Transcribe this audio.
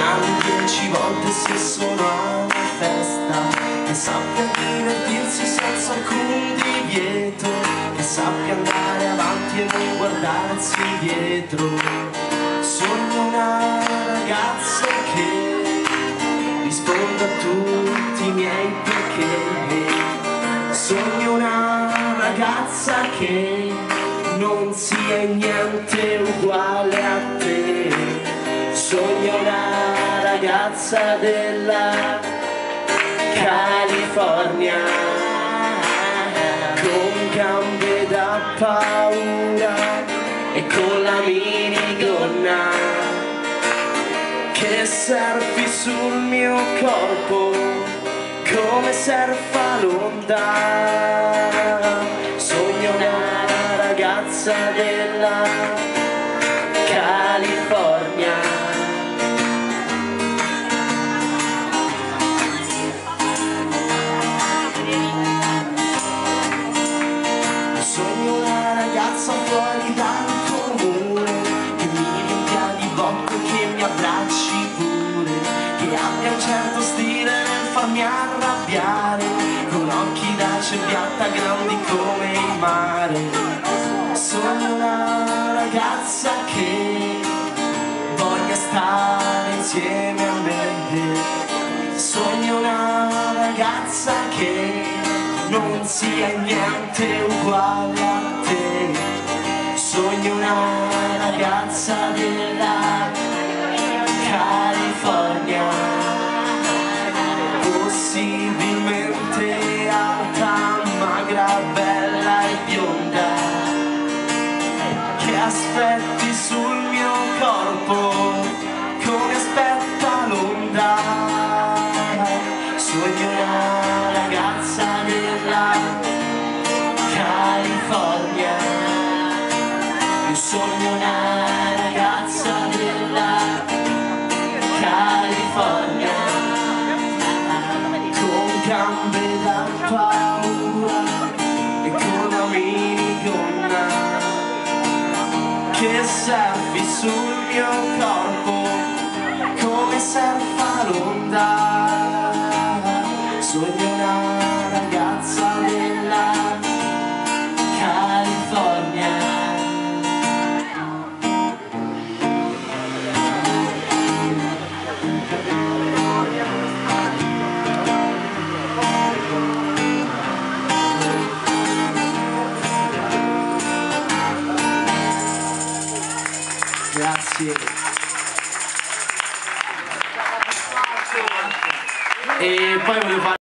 chiami 10 volte se sono alla festa, che sappia divertirsi senza alcun divieto, che sappia andare avanti e non guardarsi dietro. Sogno una ragazza che risponda a tutti i miei perché. Sogno una ragazza che non sia niente uguale a te. Sogno una ragazza della California, con gambe da paura e con la minigonna, che surfi sul mio corpo come surfa l'onda. Sogno una ragazza della California. Sogno una ragazza fuori dal comune, che mi riempia di botto, che mi abbracci pure, che abbia un certo stile nel farmi arrabbiare, con occhi da cerbiatta grandi come il mare. Sogno una ragazza che voglia stare insieme a me. Sogno una ragazza che non sia niente uguale a te. Sogno una ragazza della California, possibilmente alta, magra, bella e bionda, che aspetti sul mio corpo come aspetta l'onda. Sogno una ragazza della California. Io sogno una ragazza della California, con gambe da paura e con la minigonna, che surfi sul mio corpo come surfa l'onda. Sogno una ragazza della California. Grazie. E poi voglio fare